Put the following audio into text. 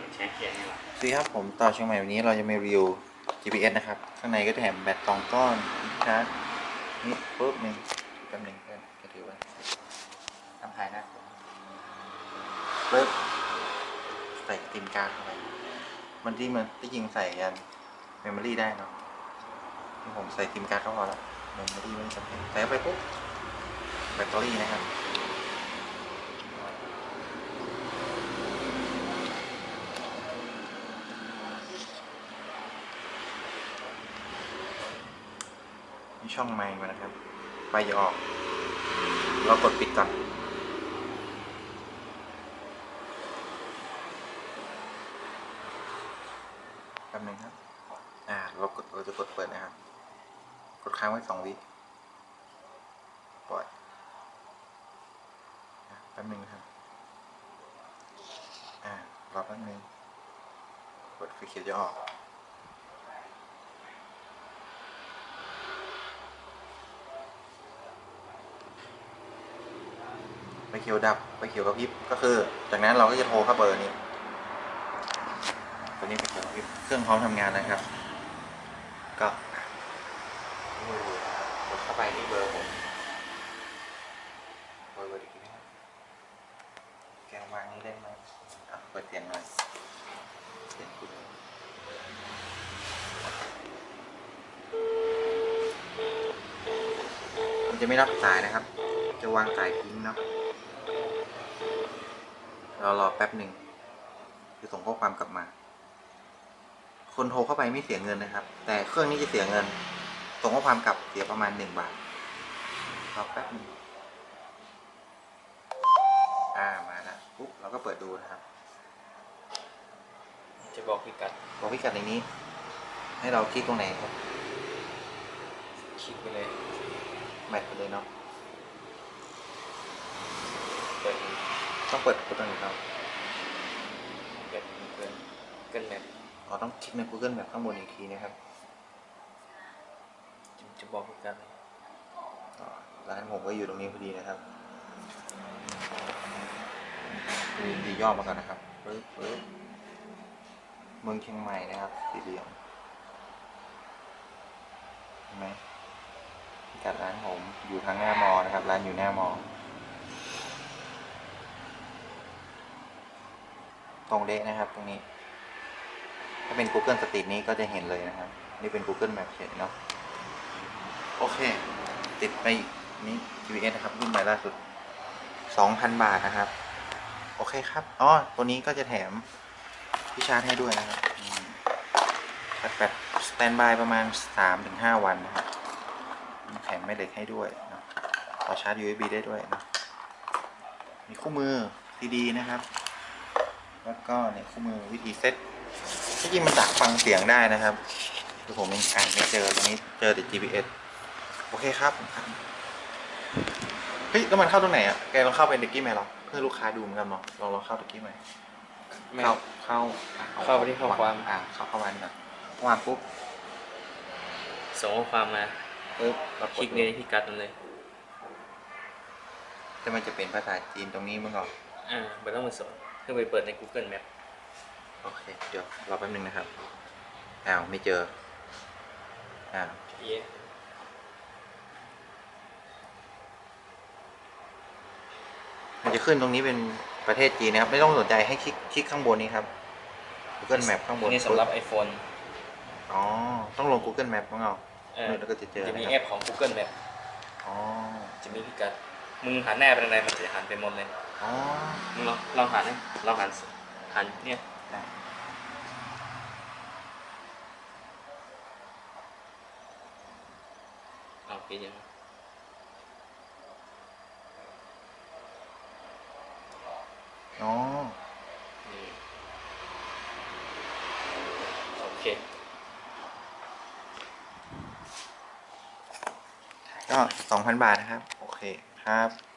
ใช้เกียร์นี่หรอสวัสดีครับผมต่อเชียงใหม่วันนี้เราจะมารีวิว GPS นะครับข้างในก็จะแถมแบต2 ก้อนชาร์จนี่ปุ๊บหนึ่งแป๊บหนึ่งเพื่อนจะถือไว้ทำถ่ายนะปุ๊บใส่ซิมการ์ดเข้าไปมันที่จริงใส่ยันเมมโมรี่ได้เนาะที่ผมใส่ซิมการ์ดก็พอแล้วเมมโมรี่ไม่จำเป็นใส่เข้าไปปุ๊บแบตเตอรี่นะครับมีช่องไมค์มานะครับไฟจะออกเรากดปิดก่อนแป๊บนึงครับเราจะกดเปิดนะครับกดค้างไว้2 วิปล่อยแป๊บนึงนะครับรอแป๊บนึงกดไฟเขียวจะออกไฟเขียวดับไฟเขียวกระพริบก็คือจากนั้นเราก็จะโทรเข้าเบอร์นี้ตัวนี้ไฟเขียวกระพริบเครื่องพร้อมทำงานนะครับก็กดเข้าไปที่เบอร์ผมเบอร์อีกทีนะครับแกวางนี้ได้ไหมเปิดเสียงหน่อยเสียงคุณมันจะไม่รับสายนะครับจะวางสายทิ้งเนาะเรารอแป๊บหนึ่งจะส่งข้อความกลับมาคนโทรเข้าไปไม่เสียเงินนะครับแต่เครื่องนี้จะเสียเงินส่งข้อความกลับเสียประมาณ1 บาทรอแป๊บหนึ่งมาแล้วปุ๊บเราก็เปิดดูนะครับจะบอกพิกัดในนี้ให้เราคลิกตรงไหนครับคลิกไปเลยแมทไปเลยเนาะเปิดต้องเปิดตรงไหนครับเปิดGoogle Map ต้องคลิกใน Google Map ข้างบนอีกทีนะครับจะบอกพิกัดร้านผมก็อยู่ตรงนี้พอดีนะครับดีย่อมาก่อนนะครับปึ๊บเมืองเชียงใหม่นะครับสีเหลืองเห็นไหมพิกัดร้านผมอยู่ทางหน้ามอนะครับร้านอยู่หน้ามอตรงเดะนะครับตรงนี้ถ้าเป็น Google Street นี้ก็จะเห็นเลยนะครับนี่เป็น Google Map เฉยเนาะโอเคติดไปนี้ GPS นะครับรุ่นใหม่ล่าสุด 2,000 บาทนะครับโอเคครับตัวนี้ก็จะแถมที่ชาร์จให้ด้วยนะครับชาร์จแบตสแตนบายประมาณ 3-5 วันนะครับแถมแม่เหล็กให้ด้วยนะต่อชาร์จ USB ได้ด้วยนะมีคู่มือดีๆนะครับแล้วก็เนี่ยคู่มือวิธีเซ็ตที่จริงมันดักฟังเสียงได้นะครับคือผมยังอ่านไม่เจอตรงนี้เจอแต่ GPS โอเคครับเฮ้ยแล้วมันเข้าตรงไหนอ่ะแกลองเข้าไปเด็กกี้ไหมหรอเพื่อลูกค้าดูเหมือนกันเนาะลองเข้าเด็กกี้ไหมเข้าไปที่ข้อความเข้ามาหน่อยข้อความปุ๊บส่งข้อความมาปุ๊บคลิกในพิกัดเลยแต่มันจะเป็นภาษาจีนตรงนี้มั้งก่อนไม่ต้องมาสอนเพื่อไปเปิดใน Google Map โอเคเดี๋ยวรอแป๊บนึงนะครับไม่เจอมันจะขึ้นตรงนี้เป็นประเทศจีนนะครับไม่ต้องสนใจให้คลิกข้างบนนี้ครับ Google Map ข้างบนนี่สำหรับ iPhone ต้องลง Google Map มั้งเอาแล้วก็จะเจอจะมีแอปของ Google Map จะมีพิกัดมึงหันหน้าไปทางไหนมันจะหันไปหมดเลยมึงลองหันเนี่ยโอเคยังโอเคก็ 2,000 บาทนะครับโอเคครับ